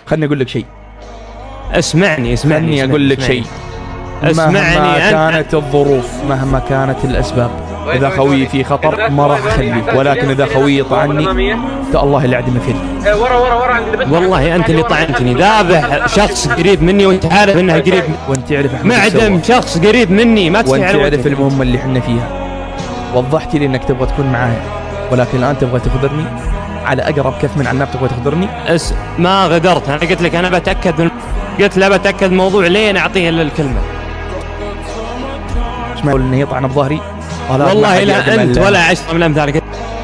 خلني اقول لك شيء. اسمعني اقول لك شيء. مهما كانت الظروف، مهما كانت الاسباب، اذا خويي في خطر ما راح اخليك، ولكن اذا خويي طعني الله اللي عدم فيه. والله انت اللي طعنتني. ذابح شخص قريب مني وانت عارف انه قريب، وانت تعرف احمد معدم شخص قريب مني ما وانت تعرف المهمه اللي احنا فيها. وضحت لي انك تبغى تكون معايا، ولكن الان تبغى تخذرني على اقرب كف من عناب. تبغى تخذرني؟ ما غدرت، انا قلت لك انا بتاكد قلت له بتاكد الموضوع لين اعطيه الكلمه. ايش ما يقول انه يطعن بظهري؟ والله لا انت ولا 10 من امثالك.